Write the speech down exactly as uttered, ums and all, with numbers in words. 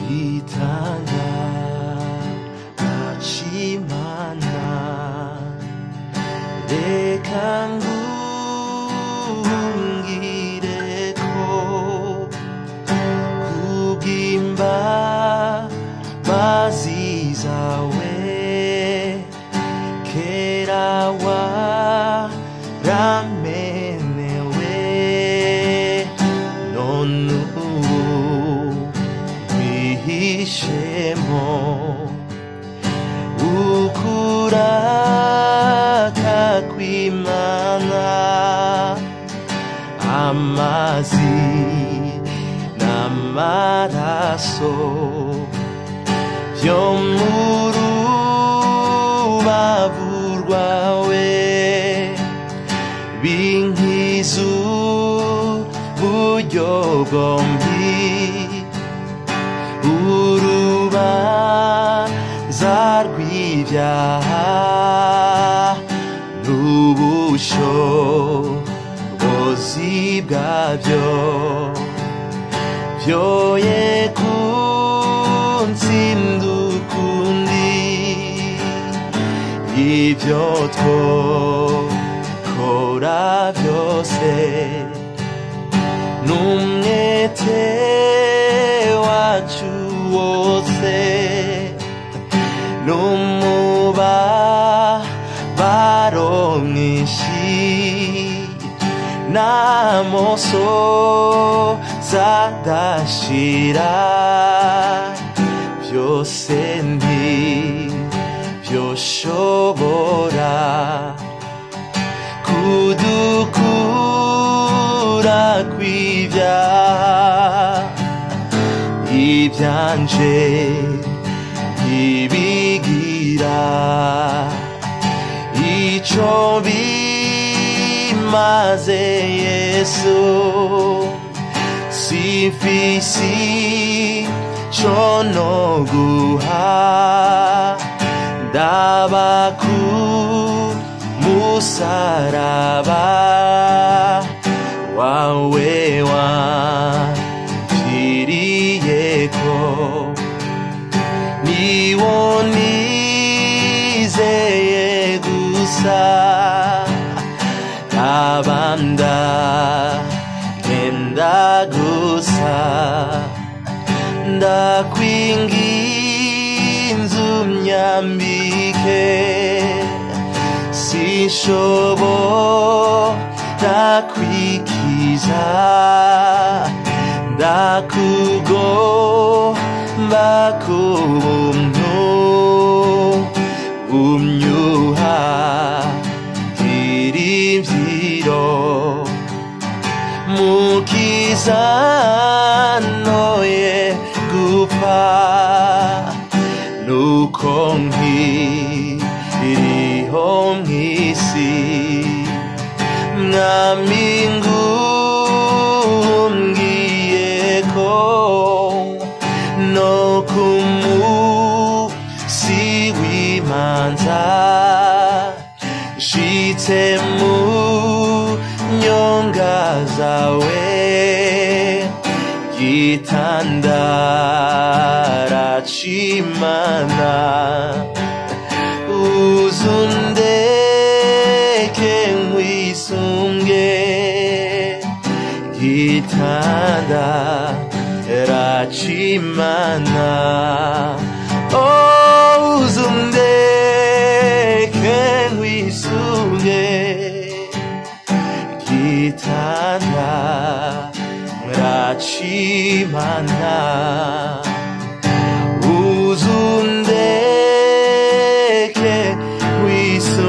gitanda 아침만나 reka ngungireko kubw'imbabazi zawe kera waramenewe none ubu wihishemo ukuraka kw'Imana amazi n'amaraso vyo mu rubavu rwawe binkiza uburyo bwombi urubanza rw'ivyaha n'ubushobozi bwavyo vyoye kuntsinda ukundi ivyo twokora vyose n'umwete wacu wose n'umubabaro mwinshi n'amosozi adashira vyose ntivyoshobora kudukura kw'ivyaha ivyanje ntibigira ico bimaze Yesu simfise ico noguha ndaba ku musaraba wawe wampfiriyeko niwo nizeye gusa abanda genda gusa ndakwinginze unyambike sinshobora kwikiza ndakugomba kubuntu umyuhagira imvyiro mukiza ntoye gupfa nuko nkiriho mw'isi mwami ngumbwiyeko no ku musi w'imanza nshitse mu nyonga zawe gitandara c'Imana uzundeke nkwisunge gitandara c'Imana oh uzundeke nkwisunge gitandara c'Imana uzundeke wisunge